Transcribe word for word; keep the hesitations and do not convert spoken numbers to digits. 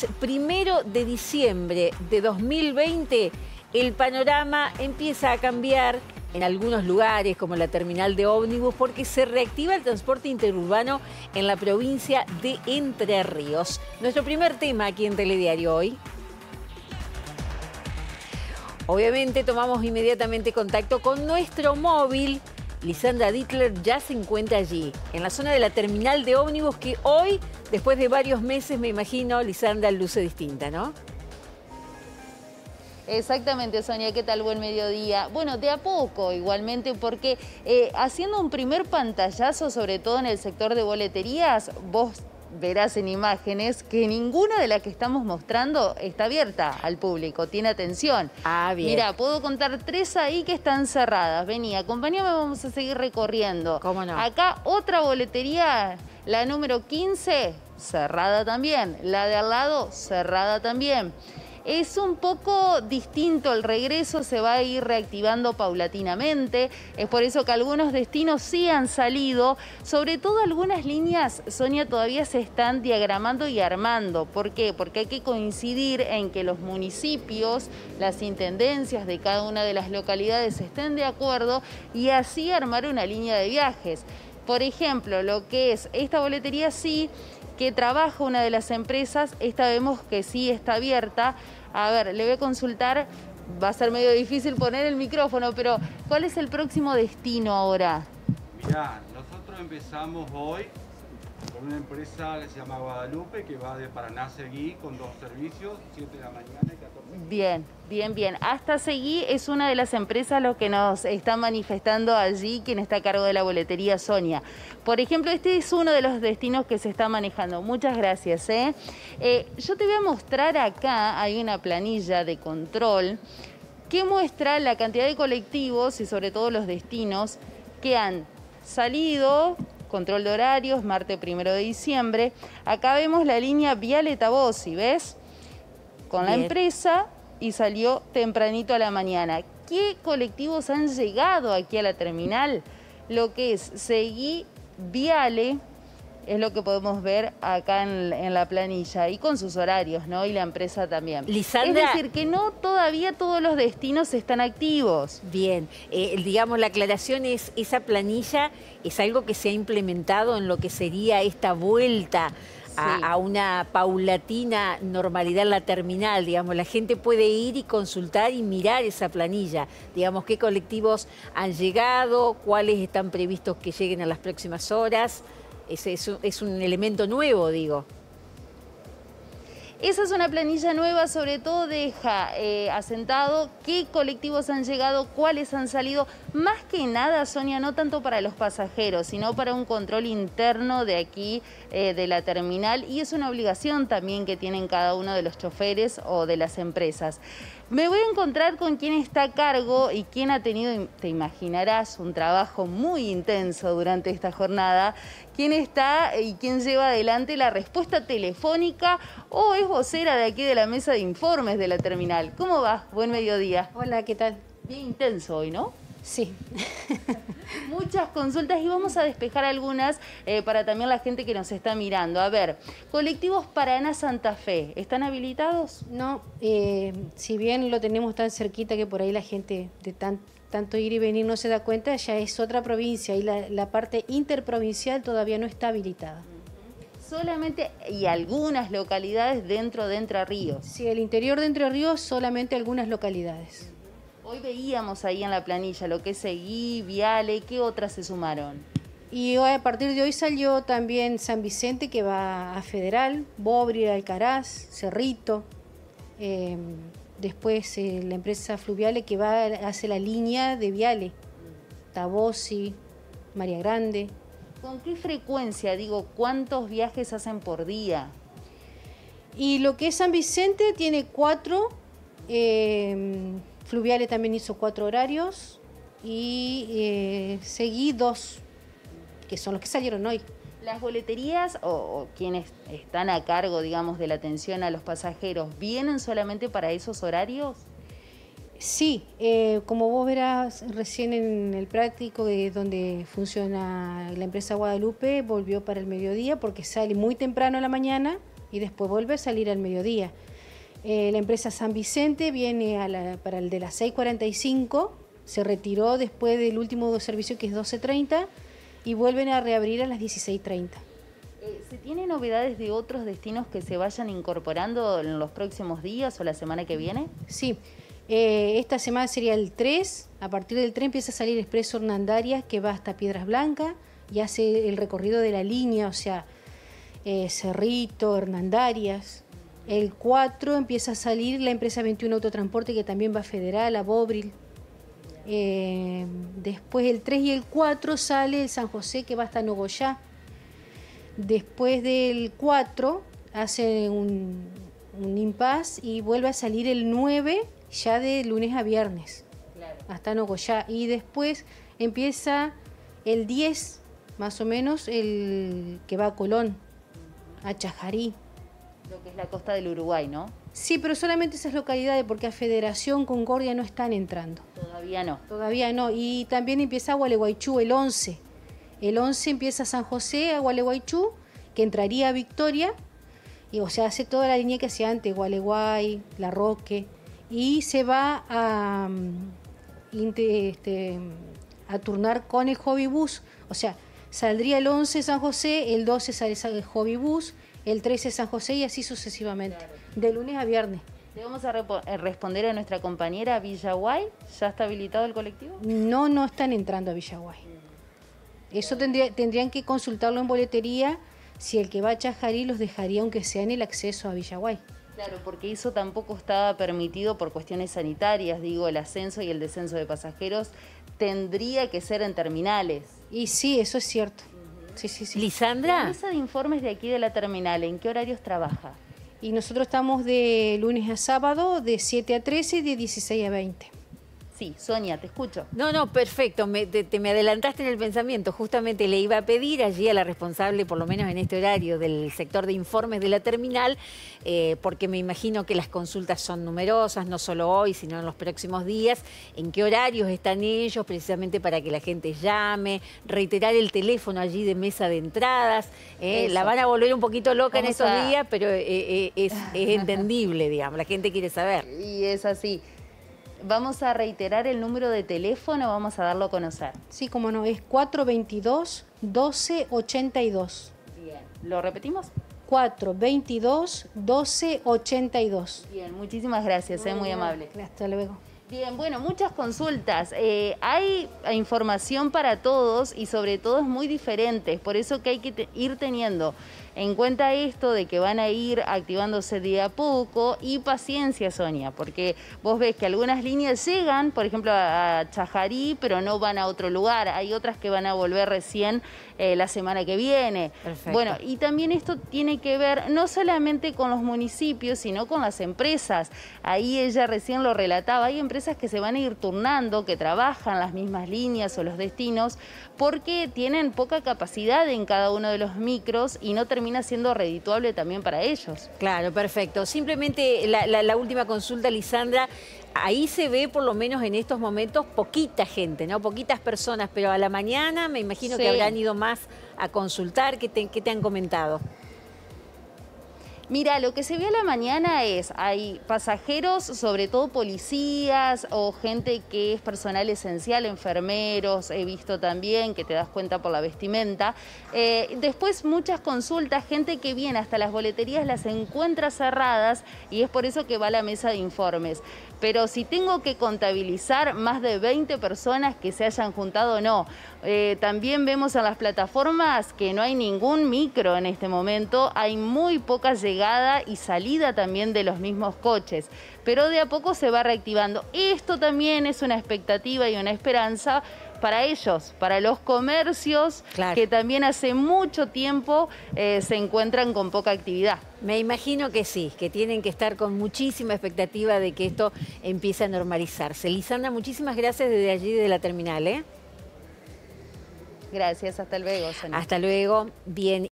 primero de diciembre de dos mil veinte, el panorama empieza a cambiar en algunos lugares, como la terminal de ómnibus, porque se reactiva el transporte interurbano en la provincia de Entre Ríos. Nuestro primer tema aquí en Telediario Hoy. Obviamente tomamos inmediatamente contacto con nuestro móvil. Lisandra Dittler ya se encuentra allí, en la zona de la terminal de ómnibus, que hoy, después de varios meses, me imagino, Lisandra, luce distinta, ¿no? Exactamente, Sonia, ¿qué tal? Buen mediodía. Bueno, de a poco igualmente, porque eh, haciendo un primer pantallazo, sobre todo en el sector de boleterías, vos verás en imágenes que ninguna de las que estamos mostrando está abierta al público, tiene atención. Ah, bien. Mira, puedo contar tres ahí que están cerradas. Vení, acompáñame, vamos a seguir recorriendo. ¿Cómo no? Acá otra boletería, la número quince, cerrada también. La de al lado, cerrada también. Es un poco distinto el regreso, se va a ir reactivando paulatinamente. Es por eso que algunos destinos sí han salido. Sobre todo algunas líneas, Sonia, todavía se están diagramando y armando. ¿Por qué? Porque hay que coincidir en que los municipios, las intendencias de cada una de las localidades estén de acuerdo y así armar una línea de viajes. Por ejemplo, lo que es esta boletería sí, que trabaja una de las empresas, esta vemos que sí está abierta. A ver, le voy a consultar, va a ser medio difícil poner el micrófono, pero ¿cuál es el próximo destino ahora? Mirá, nosotros empezamos hoy con una empresa que se llama Guadalupe, que va de Paraná a Seguí con dos servicios, siete de la mañana y catorce de la noche. Bien, bien, bien. Hasta Seguí es una de las empresas los que nos están manifestando allí, quien está a cargo de la boletería, Sonia. Por ejemplo, este es uno de los destinos que se está manejando. Muchas gracias, ¿eh? Eh, yo te voy a mostrar acá, hay una planilla de control que muestra la cantidad de colectivos y sobre todo los destinos que han salido. Control de horarios, martes primero de diciembre. Acá vemos la línea Viale Tabosi, ¿ves? Con la empresa y salió tempranito a la mañana. ¿Qué colectivos han llegado aquí a la terminal? Lo que es Seguí, Viale, es lo que podemos ver acá en, en la planilla y con sus horarios, ¿no? Y la empresa también. Lisandra, es decir, que no todavía todos los destinos están activos. Bien, eh, digamos, la aclaración es, esa planilla es algo que se ha implementado en lo que sería esta vuelta a, Sí. a una paulatina normalidad en la terminal, digamos, la gente puede ir y consultar y mirar esa planilla, digamos, qué colectivos han llegado, cuáles están previstos que lleguen a las próximas horas. Es, es, un, es un elemento nuevo, digo. Esa es una planilla nueva, sobre todo deja eh, asentado qué colectivos han llegado, cuáles han salido. Más que nada, Sonia, no tanto para los pasajeros, sino para un control interno de aquí, eh, de la terminal. Y es una obligación también que tienen cada uno de los choferes o de las empresas. Me voy a encontrar con quien está a cargo y quien ha tenido, te imaginarás, un trabajo muy intenso durante esta jornada. ¿Quién está y quién lleva adelante la respuesta telefónica o es vocera de aquí de la mesa de informes de la terminal? ¿Cómo va? Buen mediodía. Hola, ¿qué tal? Bien intenso hoy, ¿no? Sí. Muchas consultas y vamos a despejar algunas eh, para también la gente que nos está mirando. A ver, colectivos Paraná-Santa Fe, ¿están habilitados? No, eh, si bien lo tenemos tan cerquita que por ahí la gente de tan, tanto ir y venir no se da cuenta, ya es otra provincia y la, la parte interprovincial todavía no está habilitada. Solamente y algunas localidades dentro de Entre Ríos. Sí, el interior de Entre Ríos solamente algunas localidades. Hoy veíamos ahí en la planilla lo que es Seguí, Viale, ¿qué otras se sumaron? Y hoy, a partir de hoy salió también San Vicente, que va a Federal, Bobri, Alcaraz, Cerrito. Eh, después eh, la empresa Fluviale, que va hacia la línea de Viale, Tabosi, María Grande. ¿Con qué frecuencia, digo, cuántos viajes hacen por día? Y lo que es San Vicente tiene cuatro, eh, Fluviale también hizo cuatro horarios y eh, Seguí dos, que son los que salieron hoy. ¿Las boleterías o, o quienes están a cargo, digamos, de la atención a los pasajeros, vienen solamente para esos horarios? Sí, eh, como vos verás recién en el práctico de donde funciona la empresa Guadalupe, volvió para el mediodía porque sale muy temprano a la mañana y después vuelve a salir al mediodía. Eh, la empresa San Vicente viene a la, para el de las seis cuarenta y cinco, se retiró después del último servicio que es doce treinta y vuelven a reabrir a las dieciséis treinta. ¿Se tienen novedades de otros destinos que se vayan incorporando en los próximos días o la semana que viene? Sí, eh, esta semana sería el tres, a partir del tres empieza a salir Expreso Hernandarias que va hasta Piedras Blancas y hace el recorrido de la línea, o sea, eh, Cerrito, Hernandarias. El cuatro empieza a salir la empresa veintiuno Autotransporte que también va a Federal, a Bobril. Eh, después el tres y el cuatro sale el San José que va hasta Nogoyá. Después del cuatro hace un, un impasse y vuelve a salir el nueve ya de lunes a viernes, claro, hasta Nogoyá. Y después empieza el diez, más o menos, el que va a Colón, a Chajarí. Lo que es la costa del Uruguay, ¿no? Sí, pero solamente esas localidades porque a Federación, Concordia no están entrando. Todavía no. Todavía no. Y también empieza a Gualeguaychú el once. El once empieza San José a Gualeguaychú, que entraría a Victoria, y, o sea, hace toda la línea que hacía antes, Gualeguay, La Roque, y se va a, este, a turnar con el Hobby-Bus. O sea, saldría el once San José, el doce sale el Hobby-Bus, el trece San José y así sucesivamente, claro, de lunes a viernes. ¿Le vamos a responder a nuestra compañera Villaguay? ¿Ya está habilitado el colectivo? No, no están entrando a Villaguay. Eso tendría, tendrían que consultarlo en boletería, si el que va a Chajarí los dejaría aunque sea en el acceso a Villaguay. Claro, porque eso tampoco estaba permitido por cuestiones sanitarias, digo, el ascenso y el descenso de pasajeros tendría que ser en terminales. Y sí, eso es cierto. Uh-huh. Sí, sí, sí. Lisandra. La mesa de informes de aquí de la terminal, ¿en qué horarios trabaja? Y nosotros estamos de lunes a sábado, de siete a trece y de dieciséis a veinte. Sí, Sonia, te escucho. No, no, perfecto. Me, te, te me adelantaste en el pensamiento. Justamente le iba a pedir allí a la responsable, por lo menos en este horario, del sector de informes de la terminal, eh, porque me imagino que las consultas son numerosas, no solo hoy, sino en los próximos días. ¿En qué horarios están ellos? Precisamente para que la gente llame, reiterar el teléfono allí de mesa de entradas. Eh, la van a volver un poquito loca Vamos en estos a... días, pero eh, eh, es, es entendible, digamos. La gente quiere saber. Y es así. Vamos a reiterar el número de teléfono, vamos a darlo a conocer. Sí, como no, es cuatro veintidós, doce ochenta y dos. Bien, ¿lo repetimos? cuatro veintidós, doce ochenta y dos. Bien, muchísimas gracias, es muy amable. Hasta luego. Bien, bueno, muchas consultas. Eh, hay información para todos y sobre todo es muy diferente, por eso que hay que te ir teniendo en cuenta esto de que van a ir activándose de a poco y paciencia, Sonia, porque vos ves que algunas líneas llegan, por ejemplo, a Chajarí, pero no van a otro lugar. Hay otras que van a volver recién eh, la semana que viene. Perfecto. Bueno, y también esto tiene que ver no solamente con los municipios, sino con las empresas. Ahí ella recién lo relataba, hay empresas que se van a ir turnando, que trabajan las mismas líneas o los destinos, porque tienen poca capacidad en cada uno de los micros y no termina siendo redituable también para ellos. Claro, perfecto. Simplemente la, la, la última consulta, Lisandra, ahí se ve por lo menos en estos momentos poquita gente, ¿no? Poquitas personas, pero a la mañana me imagino sí. que habrán ido más a consultar. ¿Qué te, qué te han comentado? Mira, lo que se ve a la mañana es, hay pasajeros, sobre todo policías o gente que es personal esencial, enfermeros, he visto también, que te das cuenta por la vestimenta. Eh, después muchas consultas, gente que viene hasta las boleterías las encuentra cerradas y es por eso que va a la mesa de informes. Pero si tengo que contabilizar más de veinte personas que se hayan juntado, no. Eh, también vemos en las plataformas que no hay ningún micro en este momento, hay muy poca llegada y salida también de los mismos coches, pero de a poco se va reactivando. Esto también es una expectativa y una esperanza para ellos, para los comercios, claro, que también hace mucho tiempo eh, se encuentran con poca actividad. Me imagino que sí, que tienen que estar con muchísima expectativa de que esto empiece a normalizarse. Lisandra, muchísimas gracias desde allí, de la terminal, ¿eh? Gracias, hasta luego, Sonia. Hasta luego. Bien.